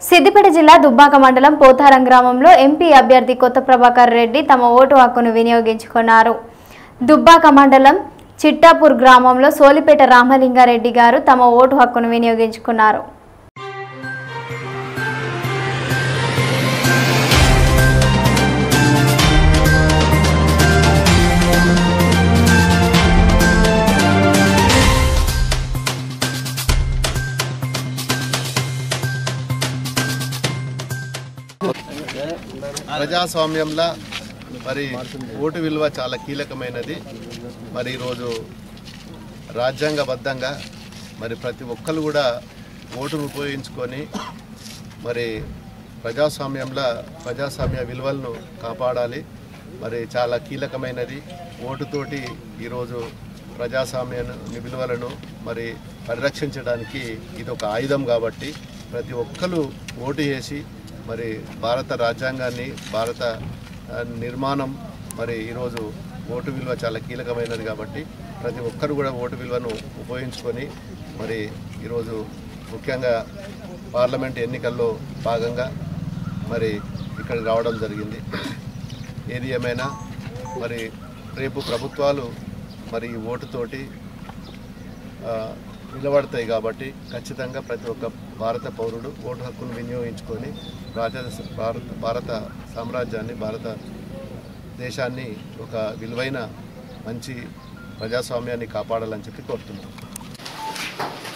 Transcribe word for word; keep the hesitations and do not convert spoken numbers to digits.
సిద్దిపేట జిల్లా దుబ్బాక మండలం పోతారం గ్రామంలో ఎంపీ అభ్యర్థి కొత్త ప్రభాకర్ రెడ్డి తమ ఓటు హక్కును వినియోగించుకున్నారు. దుబ్బాక మండలం చిట్టాపూర్ గ్రామంలో సోలిపేట రామలింగారెడ్డి గారు తమ ఓటు హక్కును వినియోగించుకున్నారు. ప్రజాస్వామ్యంలో మరి ఓటు విలువ చాలా కీలకమైనది. మరి ఈరోజు రాజ్యాంగబద్ధంగా మరి ప్రతి ఒక్కరు కూడా ఓటును ఉపయోగించుకొని మరి ప్రజాస్వామ్యంలో ప్రజాస్వామ్య విలువలను కాపాడాలి. మరి చాలా కీలకమైనది. ఓటుతోటి ఈరోజు ప్రజాస్వామ్య విలువలను మరి పరిరక్షించడానికి ఇది ఒక ఆయుధం కాబట్టి ప్రతి ఒక్కరు ఓటు చేసి మరి భారత రాజ్యాంగాన్ని భారత నిర్మాణం మరి ఈరోజు ఓటు విలువ చాలా కీలకమైనది కాబట్టి ప్రతి ఒక్కరు కూడా ఓటు విలువను ఉపయోగించుకొని మరి ఈరోజు ముఖ్యంగా పార్లమెంట్ ఎన్నికల్లో భాగంగా మరి ఇక్కడికి రావడం జరిగింది. ఏది ఏమైనా మరి రేపు ప్రభుత్వాలు మరి ఓటుతోటి నిలబడతాయి కాబట్టి ఖచ్చితంగా ప్రతి ఒక్క భారత పౌరుడు ఓటు హక్కును వినియోగించుకొని భారత భారత సామ్రాజ్యాన్ని భారత దేశాన్ని ఒక విలువైన మంచి ప్రజాస్వామ్యాన్ని కాపాడాలని చెప్పి కోరుతున్నాను.